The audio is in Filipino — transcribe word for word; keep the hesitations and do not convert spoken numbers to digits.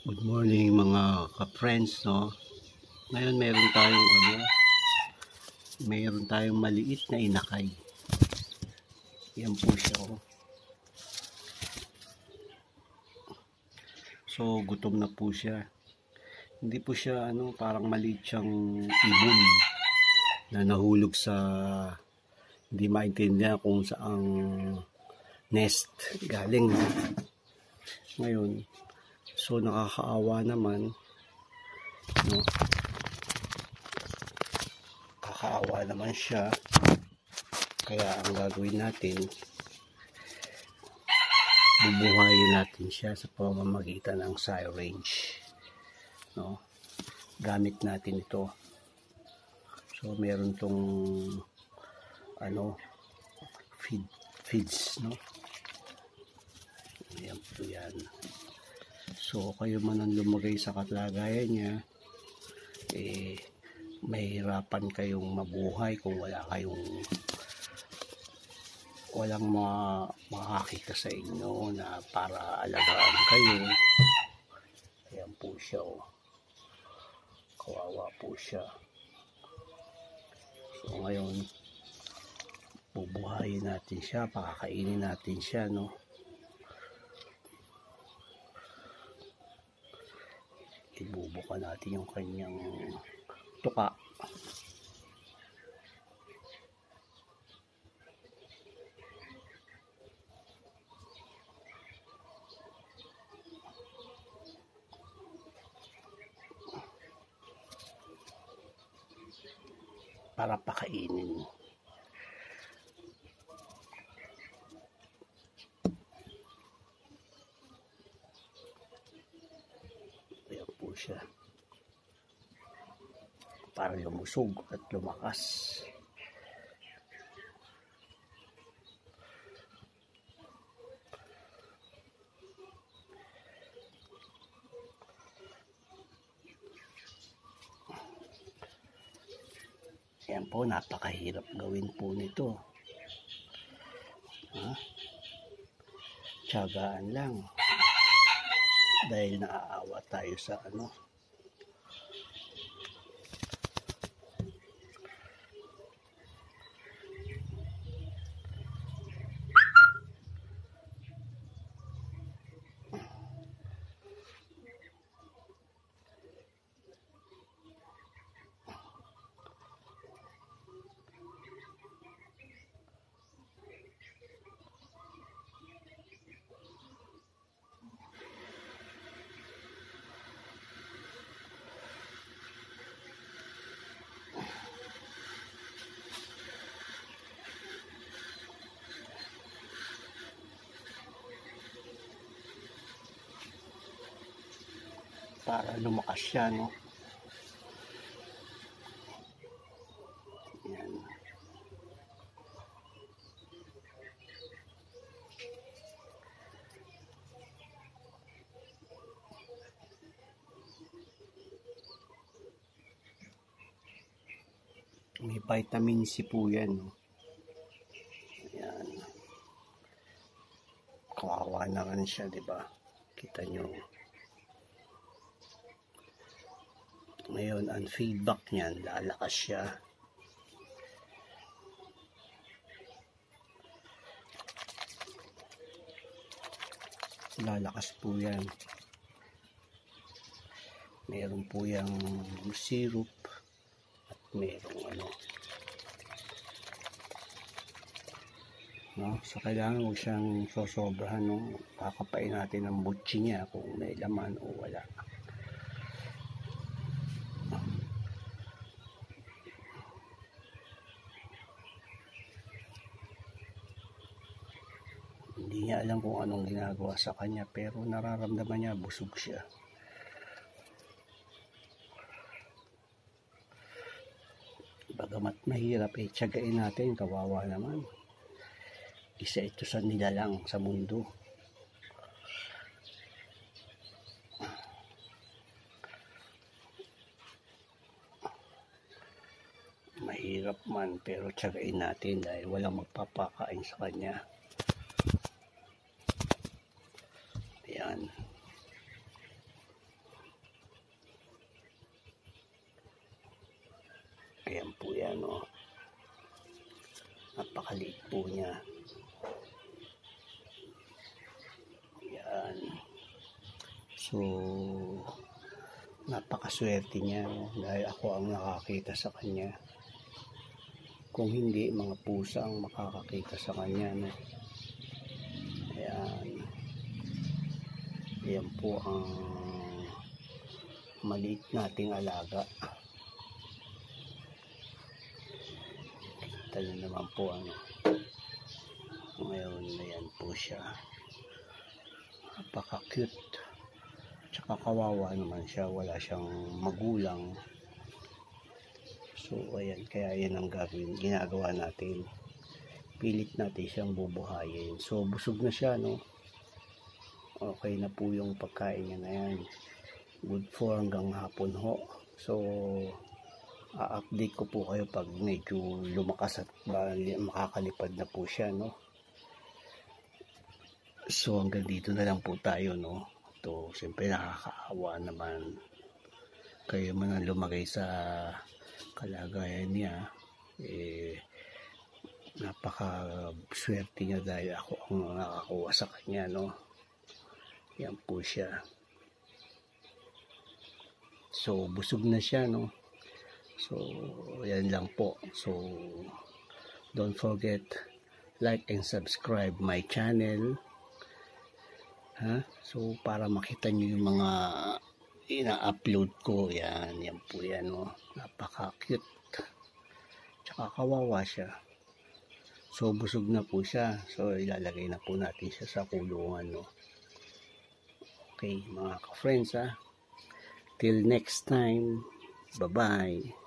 Good morning mga ka-friends, no? Ngayon meron tayong ano, meron tayong maliit na inakay. Yan po siya, oh. So gutom na po siya. Hindi po siya ano, parang maliit siyang ibon na nahulog sa hindi maintindihan kung saang nest galing. Ngayon, so nakakaawa naman, no? Kakaawa naman siya. Kaya ang gagawin natin, bubuhayin natin siya sa pamamagitan ng syringe, no? Gamit natin ito. So meron tong ano, feed feeds, no? Ayan po yan. So kayo man ang lumagay sa kalagayan niya, eh mahirapan kayong mabuhay kung wala kayong walang mga makakita sa inyo na para alagaan kayo. Ayan po siya, oh. Kawawa po siya. So ngayon, bubuhayin natin siya, pakakainin natin siya, no? Ibubuka natin yung kanyang tuka. Para pakainin. Ayan po siya. Para lumusog at lumakas. Yan po, napakahirap gawin po nito. Ha? Tiyagaan lang. Dahil naaawa tayo sa ano. Para lumakas siya, no? Yan. May vitamin C po yan, no? Yan. Kawawa naman siya, di ba? Kita nyo. Ngayon, ang feedback niyan, lalakas siya. Lalakas po yan. Meron po yung syrup at merong ano. No? So, kailangan huwag siyang sosobrahan, no? Kakapain natin ang butsi niya kung may laman o wala. Hindi niya alam kung anong ginagawa sa kanya, pero nararamdaman niya busog siya. Bagamat mahirap, eh tiyagain natin, kawawa naman. Isa ito sa nilalang sa mundo. Mahirap man, pero tiyagain natin dahil walang magpapakain sa kanya. Ayan. po niya. Yan. So, napakaswerte niya, no? Dahil ako ang nakakita sa kanya. Kung hindi, mga pusa ang makakakita sa kanya, no? Ayan. Ayan po ang maliit nating alaga. Kita nyo naman po, ano. Ngayon, ayan po siya. Napaka-cute. Tsaka kawawa naman siya, wala siyang magulang. So ayan, kaya yan ang gagawin, ginagawa natin. Pilit natin siyang bubuhayin. So busog na siya, no? Okay na po yung pagkain niya na yan. Good for hanggang hapon ho. So a-update ko po kayo pag medyo lumakas at makakalipad na po siya, no? So hanggang dito na lang po tayo, no? To, siyempre nakakaawa naman kayo man ang lumagay sa kalagayan niya. Eh, napaka swerte niya dahil ako ang nakakuha sa kanya, no? Yan po siya. So busog na siya, no? So yan lang po. So don't forget, like and subscribe my channel. Ha? So para makita nyo yung mga ina-upload ko. Yan, yan po yan, no? Napaka-cute. Tsaka kawawa siya. So busog na po siya. So ilalagay na po natin siya sa kulungan, no? Okay, mga ka-friends, ha? Till next time. Bye-bye.